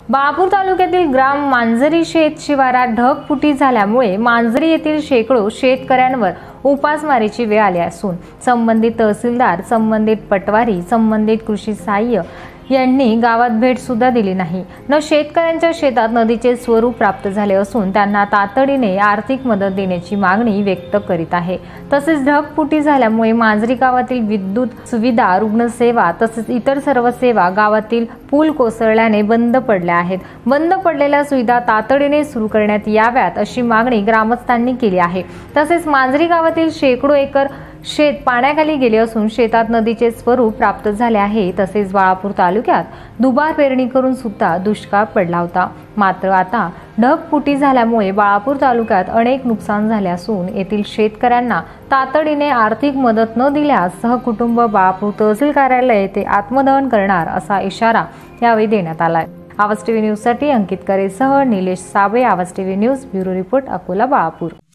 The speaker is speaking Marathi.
बाळापूर तालुक्यातील ग्राम मांजरी शेत शिवारात ढगफुटी झाल्यामुळे मांजरी येथील शेकडो शेतकऱ्यांवर उपासमारीची वेळ आली असून संबंधित तहसीलदार, संबंधित पटवारी, संबंधित कृषी सहाय्य यांनी गावात भेट सुद्धा दिली नाही। शेतकऱ्यांच्या शेतात नदीचे स्वरूप प्राप्त झाले असून त्यांना तातडीने आर्थिक मदत देण्याची मागणी व्यक्त करीत आहे। तसेच ढगफुटी झाल्यामुळे मांजरी गावातील विद्युत सुविधा, रुग्णसेवा तसेच इतर सर्व सेवा गावातील पूल कोसळल्याने बंद पडल्या आहेत। बंद पडलेल्या सुविधा तातडीने सुरू करण्यात याव्यात अशी मागणी ग्रामस्थांनी केली आहे। तसेच मांजरी गावातील शेकडो एकर शेत पाण्याखाली गेले असून शेतात नदीचे स्वरूप प्राप्त झाले आहे। तसेच बाळापूर तालुक्यात दुबार पेरणी करून सुद्धा दुष्काळ पडला होता। मात्र आता ढगफुटी झाल्यामुळे बाळापूर तालुक्यात अनेक नुकसान झाले असून येथील शेतकऱ्यांना तातडीने आर्थिक मदत न दिल्यास सहकुटुंब बाळापूर तहसील कार्यालय येथे आत्मदहन करणार असा इशारा यावेळी देण्यात आला आहे। आवाज टीव्ही न्यूज साठी अंकित करेसह Nilesh Sable, Awaaz TV news, bureau report, Akola, Balapur.